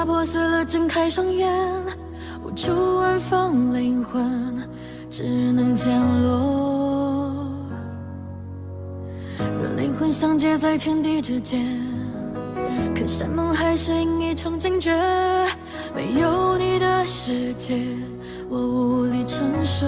怕破碎了，睁开双眼，无处安放灵魂，只能降落。若灵魂相接在天地之间，可山盟海誓应一场惊觉。没有你的世界，我无力承受。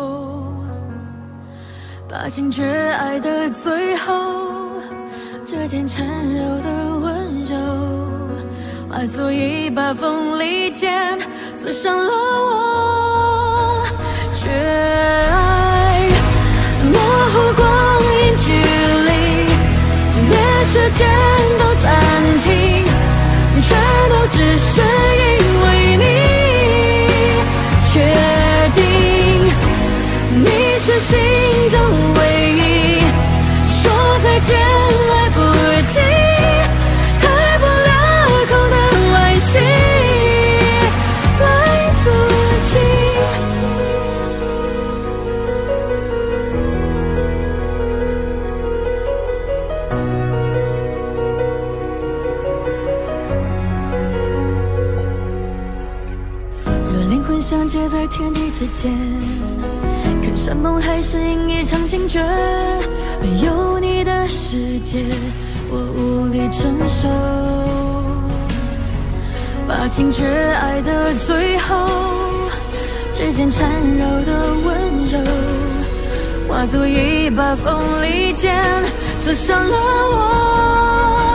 把情绝爱的最后，这件缠绕的温柔，化作一把锋利剑，刺伤了我。绝爱模糊光阴距离，连时间都暂停，全都只是因为你。确定你是心中唯一，说再见来不及，开不了口的惋惜，来不及。若灵魂相接在天地之间，看山盟海誓应一场惊觉。没有你的世界，我无力承受。把情绝爱的最后，指尖缠绕的温柔，化作一把锋利剑，刺伤了我。